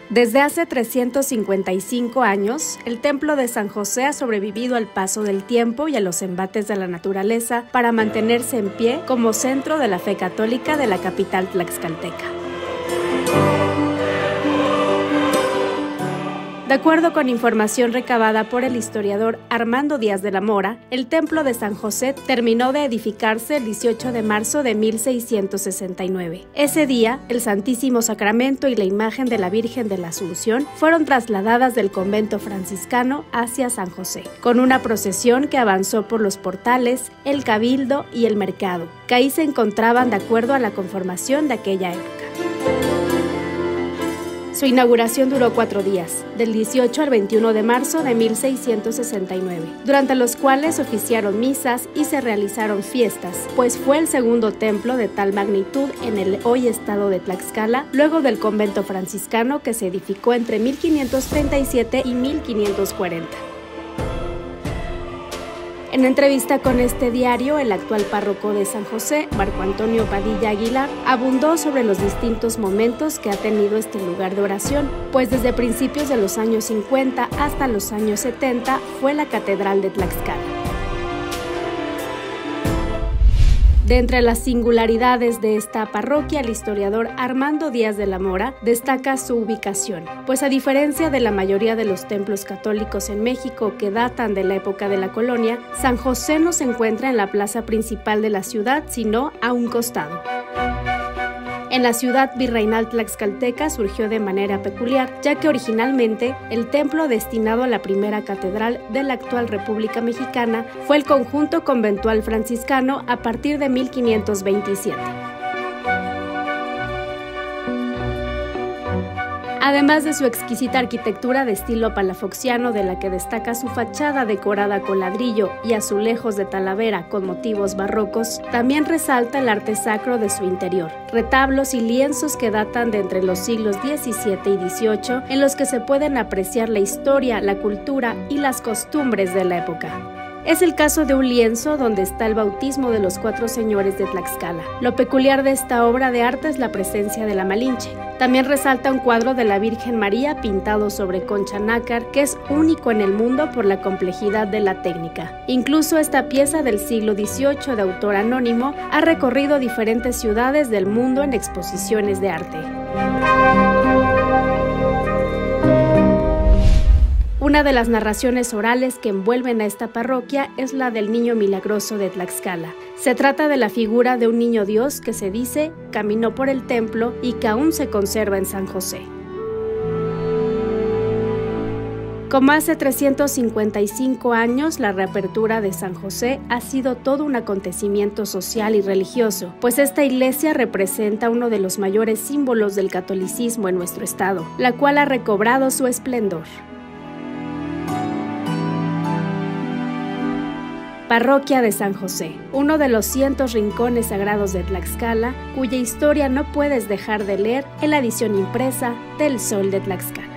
Desde hace 355 años, el Templo de San José ha sobrevivido al paso del tiempo y a los embates de la naturaleza para mantenerse en pie como centro de la fe católica de la capital tlaxcalteca. De acuerdo con información recabada por el historiador Armando Díaz de la Mora, el Templo de San José terminó de edificarse el 18 de marzo de 1669. Ese día, el Santísimo Sacramento y la imagen de la Virgen de la Asunción fueron trasladadas del convento franciscano hacia San José, con una procesión que avanzó por los portales, el cabildo y el mercado, que ahí se encontraban de acuerdo a la conformación de aquella época. Su inauguración duró 4 días, del 18 al 21 de marzo de 1669, durante los cuales se oficiaron misas y se realizaron fiestas, pues fue el segundo templo de tal magnitud en el hoy estado de Tlaxcala, luego del convento franciscano que se edificó entre 1537 y 1540. En entrevista con este diario, el actual párroco de San José, Marco Antonio Padilla Aguilar, abundó sobre los distintos momentos que ha tenido este lugar de oración, pues desde principios de los años 50 hasta los años 70 fue la Catedral de Tlaxcala. De entre las singularidades de esta parroquia, el historiador Armando Díaz de la Mora destaca su ubicación, pues a diferencia de la mayoría de los templos católicos en México que datan de la época de la colonia, San José no se encuentra en la plaza principal de la ciudad, sino a un costado. En la ciudad virreinal tlaxcalteca surgió de manera peculiar, ya que originalmente el templo destinado a la primera catedral de la actual República Mexicana fue el conjunto conventual franciscano a partir de 1527. Además de su exquisita arquitectura de estilo palafoxiano, de la que destaca su fachada decorada con ladrillo y azulejos de talavera con motivos barrocos, también resalta el arte sacro de su interior, retablos y lienzos que datan de entre los siglos XVII y XVIII, en los que se pueden apreciar la historia, la cultura y las costumbres de la época. Es el caso de un lienzo donde está el bautismo de los 4 señores de Tlaxcala. Lo peculiar de esta obra de arte es la presencia de la Malinche. También resalta un cuadro de la Virgen María pintado sobre concha nácar, que es único en el mundo por la complejidad de la técnica. Incluso esta pieza del siglo XVIII de autor anónimo ha recorrido diferentes ciudades del mundo en exposiciones de arte. Una de las narraciones orales que envuelven a esta parroquia es la del Niño Milagroso de Tlaxcala. Se trata de la figura de un niño Dios que se dice caminó por el templo y que aún se conserva en San José. Como hace 355 años, la reapertura de San José ha sido todo un acontecimiento social y religioso, pues esta iglesia representa uno de los mayores símbolos del catolicismo en nuestro estado, la cual ha recobrado su esplendor. Parroquia de San José, uno de los cientos rincones sagrados de Tlaxcala, cuya historia no puedes dejar de leer en la edición impresa del Sol de Tlaxcala.